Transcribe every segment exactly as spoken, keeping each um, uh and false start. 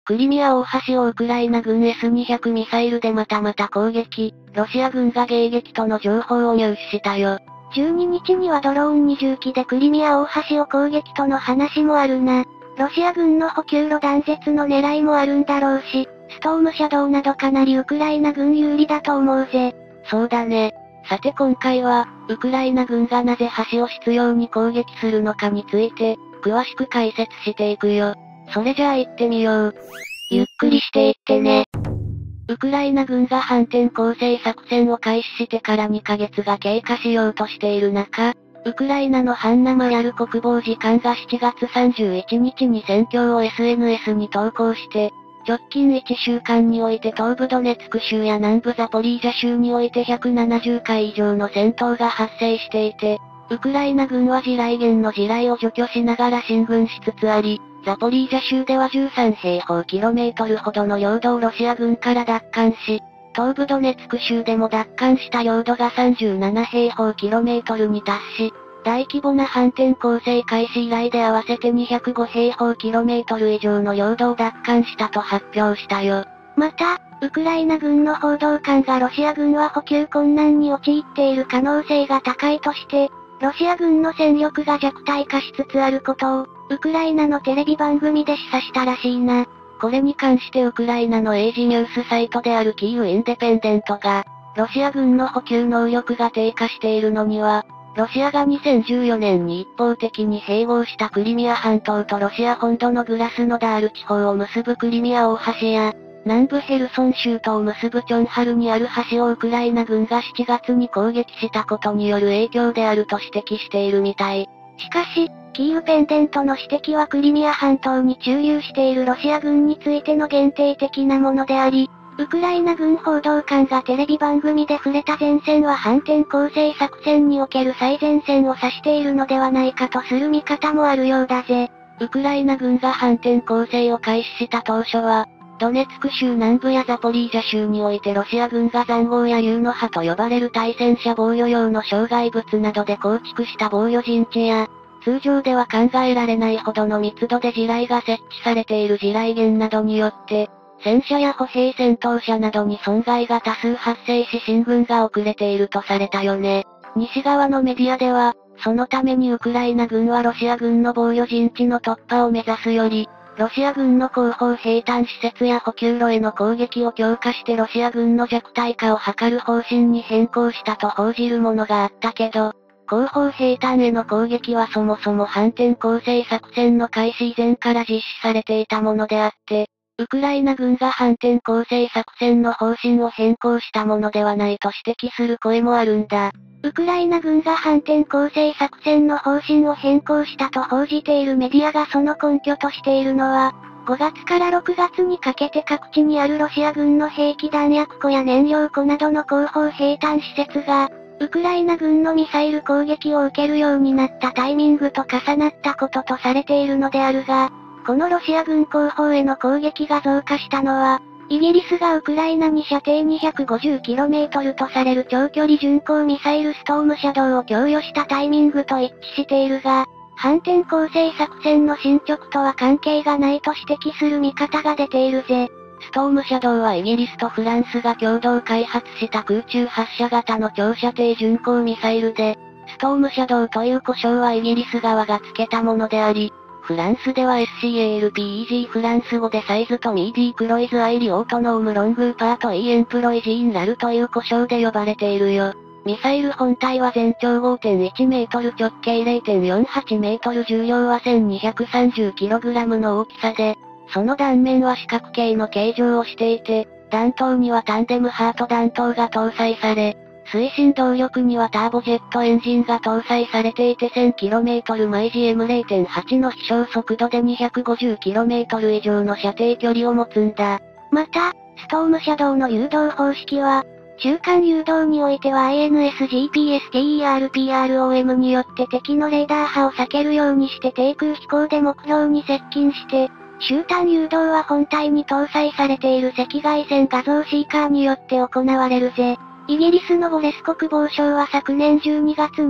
クリミア大橋をウクライナ軍 エスにひゃく ミサイルでまたまた攻撃、ロシア軍が迎撃との情報を入手したよ。 じゅうににちにはドローンにじゅうきでクリミア大橋を攻撃との話もあるな。ロシア軍の補給路断絶の狙いもあるんだろうし、ストームシャドウなどかなりウクライナ軍有利だと思うぜ。 そうだね。さて今回は、ウクライナ軍がなぜ橋を執拗に攻撃するのかについて、詳しく解説していくよ。それじゃあ行ってみよう。 ゆっくりしていってね。 ウクライナ軍が反転攻勢作戦を開始してからにかげつが経過しようとしている中、ウクライナのハンナ・マヤル国防次官がしちがつさんじゅういちにちに戦況を エスエヌエス に投稿して、直近いっしゅうかんにおいて東部ドネツク州や南部ザポリージャ州においてひゃくななじゅっかい以上の戦闘が発生していて、ウクライナ軍は地雷原の地雷を除去しながら進軍しつつあり、ザポリージャ州ではじゅうさんへいほうキロメートルほどの領土をロシア軍から奪還し、東部ドネツク州でも奪還した領土がさんじゅうななへいほうキロメートルに達し、大規模な反転攻勢開始以来で合わせてにひゃくごへいほうキロメートル以上の領土を奪還したと発表したよ。 また、ウクライナ軍の報道官がロシア軍は補給困難に陥っている可能性が高いとして、ロシア軍の戦力が弱体化しつつあることを、ウクライナのテレビ番組で示唆したらしいな。 これに関してウクライナの英字ニュースサイトであるキーウ・インデペンデントが、ロシア軍の補給能力が低下しているのには、ロシアがにせんじゅうよねんに一方的に併合したクリミア半島とロシア本土のグラスノダール地方を結ぶクリミア大橋や、南部ヘルソン州とを結ぶチョンハルにある橋をウクライナ軍がしちがつに攻撃したことによる影響であると指摘しているみたい。 しかし、キーウペンデントの指摘はクリミア半島に駐留しているロシア軍についての限定的なものであり、ウクライナ軍報道官がテレビ番組で触れた前線は反転攻勢作戦における最前線を指しているのではないかとする見方もあるようだぜ。 ウクライナ軍が反転攻勢を開始した当初は、ドネツク州南部やザポリージャ州においてロシア軍が塹壕や竜の歯と呼ばれる対戦車防御用の障害物などで構築した防御陣地や、通常では考えられないほどの密度で地雷が設置されている地雷原などによって、戦車や歩兵戦闘車などに損害が多数発生し進軍が遅れているとされたよね。西側のメディアでは、そのためにウクライナ軍はロシア軍の防御陣地の突破を目指すより、ロシア軍の後方兵站施設や補給路への攻撃を強化してロシア軍の弱体化を図る方針に変更したと報じるものがあったけど、後方兵站への攻撃はそもそも反転攻勢作戦の開始以前から実施されていたものであって、ウクライナ軍が反転攻勢作戦の方針を変更したものではないと指摘する声もあるんだ。 ウクライナ軍が反転攻勢作戦の方針を変更したと報じているメディアがその根拠としているのは、ごがつからろくがつにかけて各地にあるロシア軍の兵器弾薬庫や燃料庫などの後方兵站施設が、ウクライナ軍のミサイル攻撃を受けるようになったタイミングと重なったこととされているのであるが、このロシア軍後方への攻撃が増加したのは、イギリスがウクライナに射程 にひゃくごじゅうキロメートル とされる長距離巡航ミサイルストームシャドウを供与したタイミングと一致しているが、反転攻勢作戦の進捗とは関係がないと指摘する見方が出ているぜ。 ストームシャドウはイギリスとフランスが共同開発した空中発射型の長射程巡航ミサイルで、ストームシャドウという呼称はイギリス側が付けたものであり、フランスでは エスシーエーエルピーイージー フランス語でサイズとミーディークロイズアイリオートノームロングーパートイーエンプロイジーンラルという呼称で呼ばれているよ。ミサイル本体は全長 ごてんいちメートル直径 れいてんよんはちメートル重量は せんにひゃくさんじゅうキログラム の大きさで、その断面は四角形の形状をしていて、弾頭にはタンデムハート弾頭が搭載され、推進動力にはターボジェットエンジンが搭載されていて せんキロメートル 毎時 エムれいてんはち の飛翔速度で にひゃくごじゅうキロメートル 以上の射程距離を持つんだ。 また、ストームシャドウの誘導方式は、中間誘導においては アイエヌエスジーピーエスティーイーアールピーアールオーエム によって敵のレーダー波を避けるようにして低空飛行で目標に接近して、終端誘導は本体に搭載されている赤外線画像シーカーによって行われるぜ。イギリスのウォレス国防省は昨年じゅうにがつに、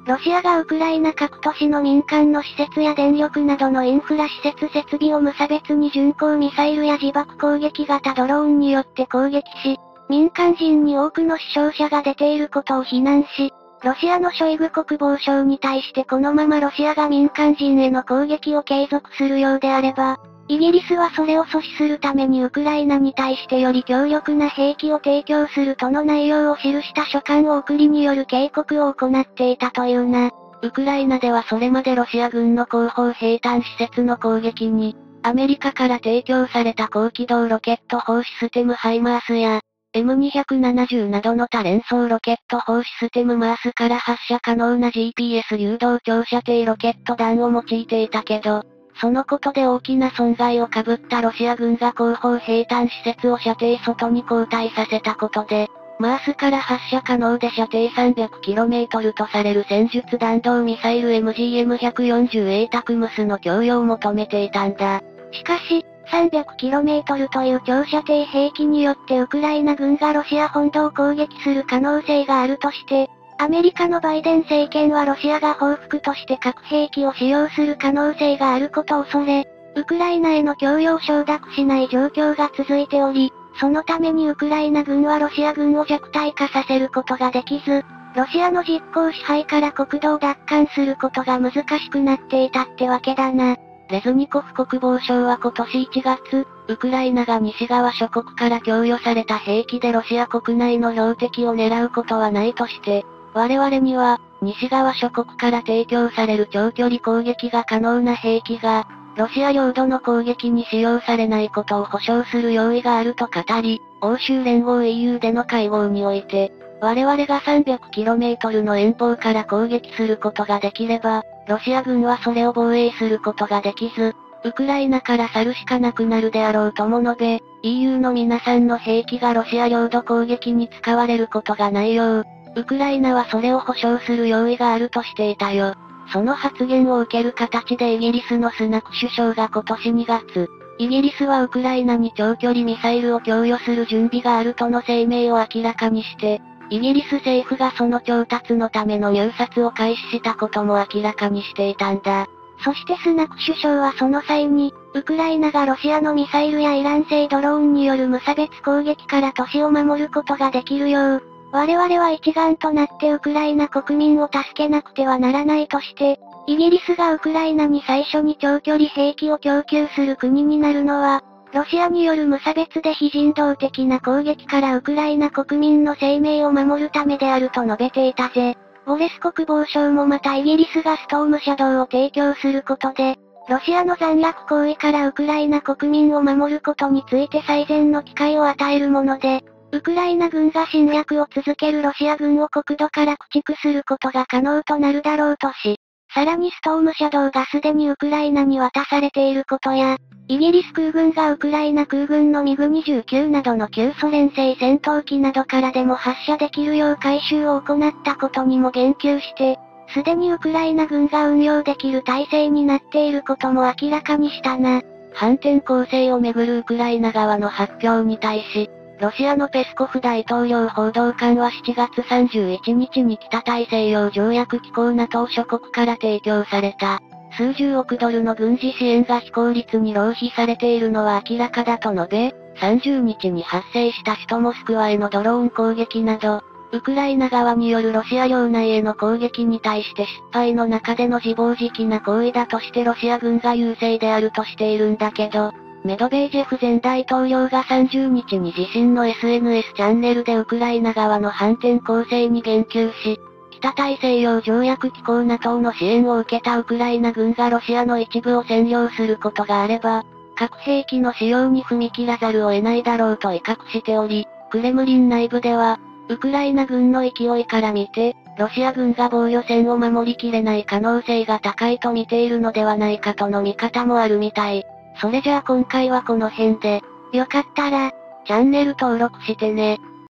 ロシアがウクライナ各都市の民間の施設や電力などのインフラ施設設備を無差別に巡航ミサイルや自爆攻撃型ドローンによって攻撃し、民間人に多くの死傷者が出ていることを非難し、ロシアのショイグ国防相に対してこのままロシアが民間人への攻撃を継続するようであれば、イギリスはそれを阻止するためにウクライナに対してより強力な兵器を提供するとの内容を記した書簡を送りによる警告を行っていたというな。 ウクライナではそれまでロシア軍の後方兵站施設の攻撃に、アメリカから提供された高機動ロケット砲システムハイマースや、エムにひゃくななじゅうなどの多連装ロケット砲システムマースから発射可能な ジーピーエス 誘導長射程ロケット弾を用いていたけど、そのことで大きな損害を被ったロシア軍が後方兵站施設を射程外に後退させたことで、マースから発射可能で射程 さんびゃくキロメートル とされる戦術弾道ミサイル エムジーエムひゃくよんじゅうエー タクムスの供与を求めていたんだ。 しかし、さんびゃくキロメートル という長射程兵器によってウクライナ軍がロシア本土を攻撃する可能性があるとして、アメリカのバイデン政権はロシアが報復として核兵器を使用する可能性があることを恐れ、ウクライナへの供与を承諾しない状況が続いており、そのためにウクライナ軍はロシア軍を弱体化させることができず、ロシアの実効支配から国土を奪還することが難しくなっていたってわけだな。 レズニコフ国防相は今年いちがつ、ウクライナが西側諸国から供与された兵器でロシア国内の標的を狙うことはないとして、我々には、西側諸国から提供される長距離攻撃が可能な兵器が、ロシア領土の攻撃に使用されないことを保証する用意があると語り、欧州連合 イーユー での会合において、我々が さんびゃくキロメートル の遠方から攻撃することができれば、ロシア軍はそれを防衛することができず、ウクライナから去るしかなくなるであろうとも述べ、イーユー の皆さんの兵器がロシア領土攻撃に使われることがないよう、ウクライナはそれを保証する用意があるとしていたよ。その発言を受ける形でイギリスのスナク首相が今年にがつ、イギリスはウクライナに長距離ミサイルを供与する準備があるとの声明を明らかにして、イギリス政府がその調達のための入札を開始したことも明らかにしていたんだ。 そしてスナク首相はその際に、ウクライナがロシアのミサイルやイラン製ドローンによる無差別攻撃から都市を守ることができるよう、我々は一丸となってウクライナ国民を助けなくてはならないとして、イギリスがウクライナに最初に長距離兵器を供給する国になるのは、ロシアによる無差別で非人道的な攻撃からウクライナ国民の生命を守るためであると述べていたぜ。ウォレス国防相もまたイギリスがストームシャドウを提供することで、ロシアの残虐行為からウクライナ国民を守ることについて最善の機会を与えるもので、ウクライナ軍が侵略を続けるロシア軍を国土から駆逐することが可能となるだろうとし、さらにストームシャドウがすでにウクライナに渡されていることや、イギリス空軍がウクライナ空軍のミグにじゅうきゅうなどの旧ソ連製戦闘機などからでも発射できるよう改修を行ったことにも言及して、すでにウクライナ軍が運用できる体制になっていることも明らかにしたな。 反転攻勢をめぐるウクライナ側の発表に対し、ロシアのペスコフ大統領報道官はしちがつさんじゅういちにちに北大西洋条約機構 ナトー 諸国から提供された、数十億ドルの軍事支援が非効率に浪費されているのは明らかだと述べ、さんじゅうにちに発生した首都モスクワへのドローン攻撃など、ウクライナ側によるロシア領内への攻撃に対して失敗の中での自暴自棄な行為だとしてロシア軍が優勢であるとしているんだけど、メドベージェフ前大統領がさんじゅうにちに自身の エスエヌエス チャンネルでウクライナ側の反転攻勢に言及し、北大西洋条約機構 ナトー の支援を受けたウクライナ軍がロシアの一部を占領することがあれば、核兵器の使用に踏み切らざるを得ないだろうと威嚇しており、クレムリン内部では、ウクライナ軍の勢いから見て、ロシア軍が防御線を守りきれない可能性が高いと見ているのではないかとの見方もあるみたい。それじゃあ今回はこの辺で、 よかったら、 チャンネル登録してね。